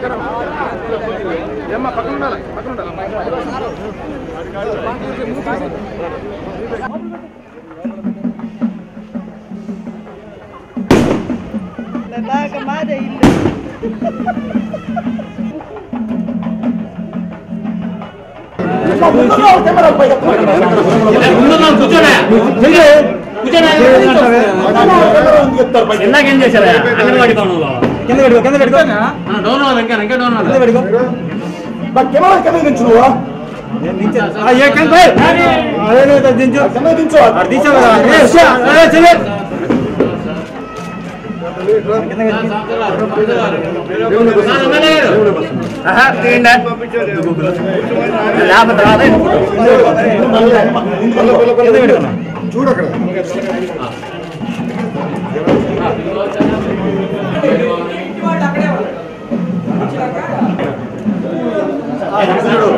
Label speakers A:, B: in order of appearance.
A: ఇందాకేం చేశారా అంగన్వాడీ భవనంలో కింద పెట్టుకో కింద పెట్టుకో డౌన్ అవ్వాలి ఇంకా ఇంకా డౌన్ అవ్వాలి పెట్టుకో చూడక్కడ